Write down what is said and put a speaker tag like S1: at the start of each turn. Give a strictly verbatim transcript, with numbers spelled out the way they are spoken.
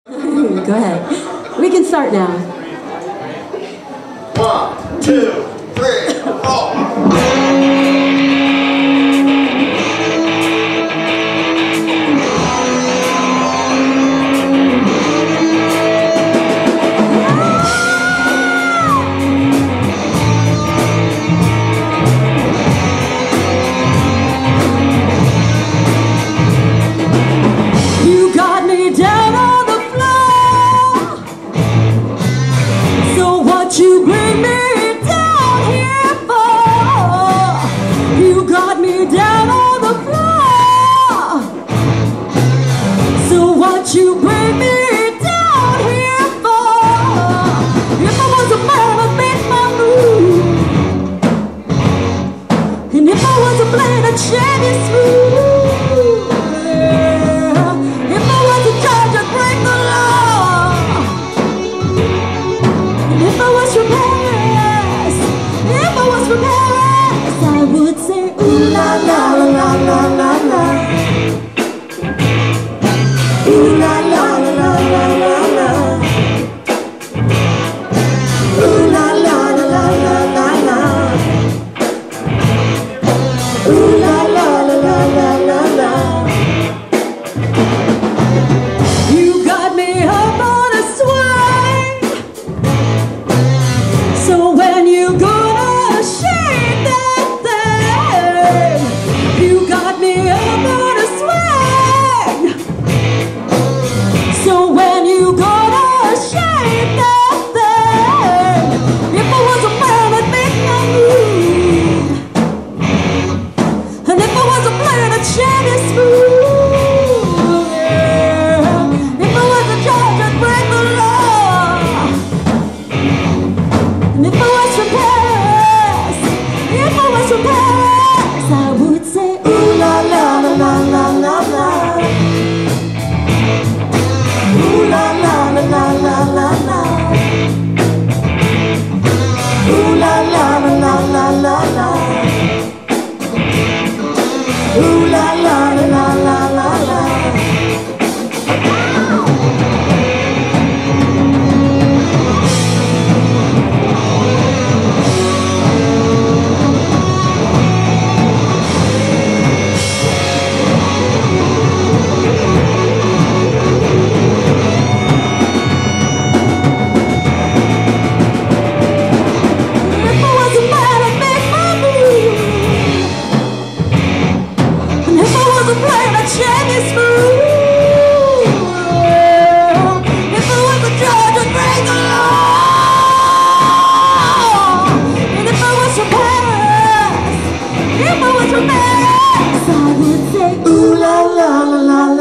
S1: Go ahead. We can start now.
S2: One, two, three, four.
S1: You got me down on the floor, so what you bring me down here for? You got me down on the floor, so what you bring me down here for? If I was a man, I'd make my move, and if I was a blade, I'd shed it smooth. I would say ooh la la la la la la la, ooh la la la la la la la, ooh la la la la la la la, ooh la la la la la la la. You got me up on a swing, so when you go ooh la la la la la la la. Ooh la la la la